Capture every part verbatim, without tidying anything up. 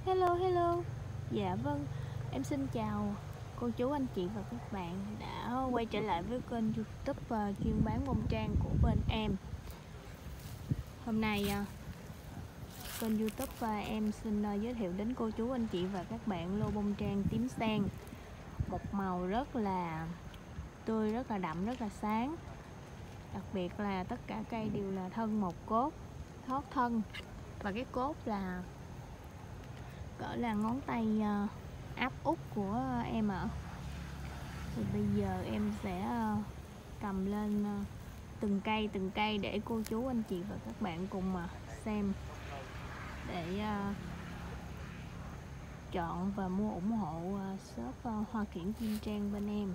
Hello hello. Dạ vâng, em xin chào cô chú anh chị và các bạn đã quay trở lại với kênh YouTube uh, chuyên bán bông trang của bên em. Hôm nay uh, kênh YouTube uh, em xin uh, giới thiệu đến cô chú anh chị và các bạn lô bông trang tím sen. Một màu rất là tươi, rất là đậm, rất là sáng. Đặc biệt là tất cả cây đều là thân một cốt, thoát thân, và cái cốt là cỡ là ngón tay uh, áp út của em ạ. Thì bây giờ em sẽ uh, cầm lên uh, từng cây từng cây để cô chú anh chị và các bạn cùng uh, xem, để uh, chọn và mua ủng hộ uh, shop uh, Hoa Kiển Kim Trang bên em.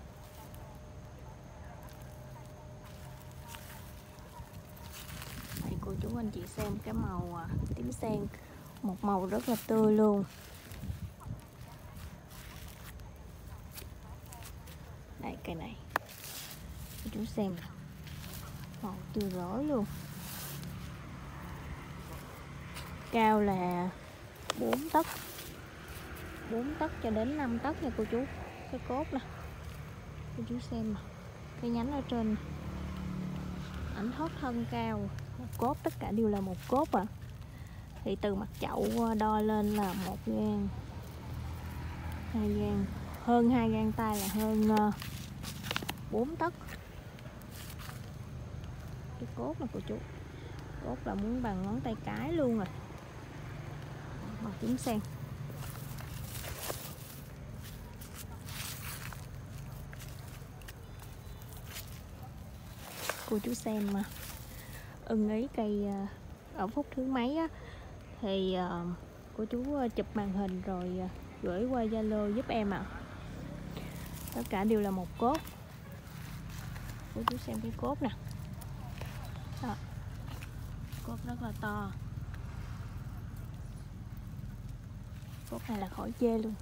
Đây, cô chú anh chị xem cái màu uh, tím sen, một màu rất là tươi luôn. Đây, cây này cô chú xem, màu tươi rói luôn. Cao là bốn tấc, bốn tấc cho đến năm tấc nha cô chú. Cái cốt nè, cô chú xem, cái nhánh ở trên ảnh thoát thân cao, một cốt, tất cả đều là một cốt à. Thì từ mặt chậu đo lên là một gang, hai gang, hơn hai gang tay là hơn bốn tấc. Cái cốt này cô chú, cốt là muốn bằng ngón tay cái luôn rồi. Màu tím sen. Cô chú xem mà ưng ý cây ở phút thứ mấy á, thì uh, cô chú chụp màn hình rồi uh, gửi qua Zalo giúp em ạ. À. Tất cả đều là một cốt. Cô chú xem cái cốt nè. Đó. Cốt rất là to. Cốt này là khỏi chê luôn.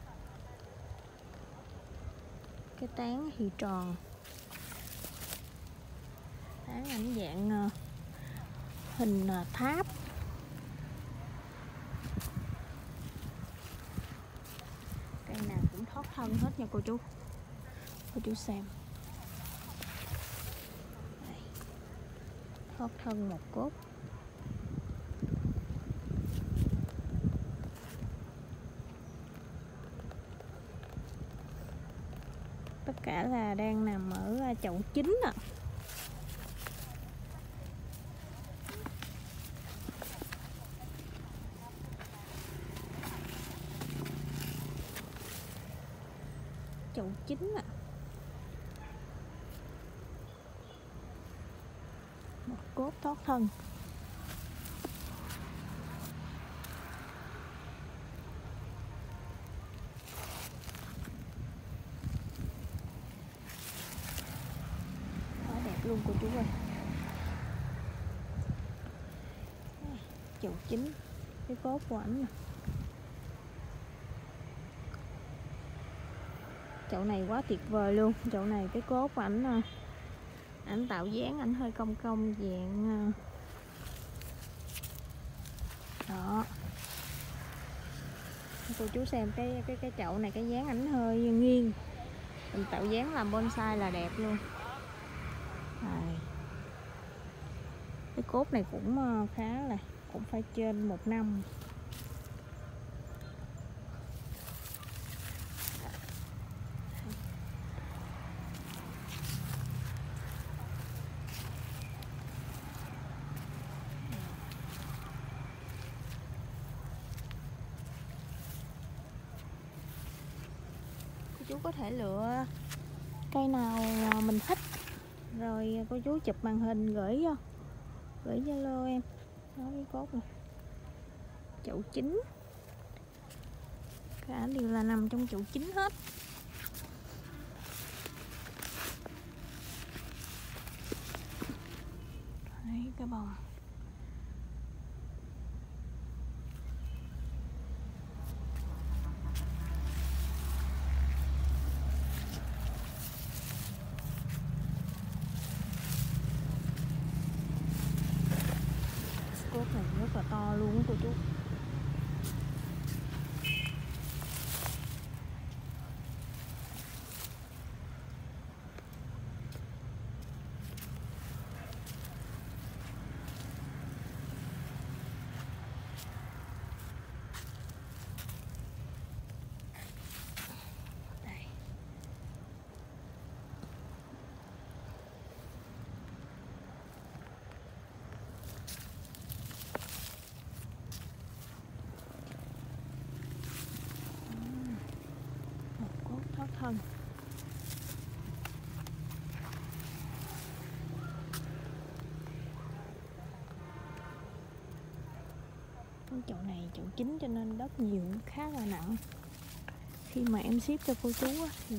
Cái tán thì tròn, tán ảnh dạng uh, hình uh, tháp. Cây nào cũng thoát thân hết nha cô chú. Cô chú xem. Đây. Thoát thân một cốt. Tất cả là đang nằm ở chậu chín ạ. À. Chậu chín ạ. À. Một cốt thoát thân. Quá đẹp luôn cô chú ơi. Chậu chín, cái cốt của ảnh nè. Chậu này quá tuyệt vời luôn. Chậu này cái cốt của ảnh ảnh tạo dáng ảnh hơi cong cong dạng đó. Cô chú xem cái cái cái chậu này, cái dáng ảnh hơi nghiêng, mình tạo dáng làm bonsai là đẹp luôn. Đây. Cái cốt này cũng khá là, cũng phải trên một năm. Cô chú có thể lựa cây nào mình thích rồi cô chú chụp màn hình gửi gửi Zalo em. Đó, cái cốt này chậu chín, cả đều là nằm trong chậu chín hết. Đấy, cái bông cốt này rất là to luôn cô chú. hơn. Cái chậu này chậu chính cho nên đất nhiều, khá là nặng. Khi mà em ship cho cô chú á, thì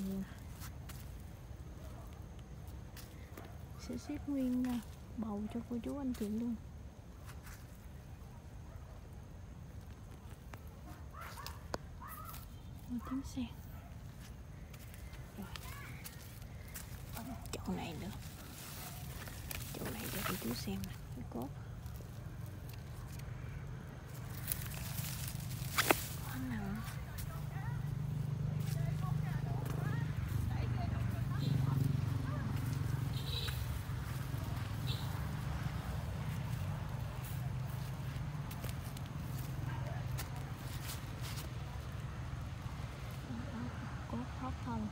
sẽ ship nguyên bầu cho cô chú anh chị luôn. Một tiếng xe. Rồi. Chậu này nữa. Chậu này cho cô chú xem nè, cốt. Quá nặng. Cốt thoát thân.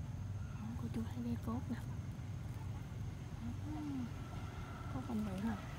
Cô chú thấy cái cốt nè. Cốt anh bự hả?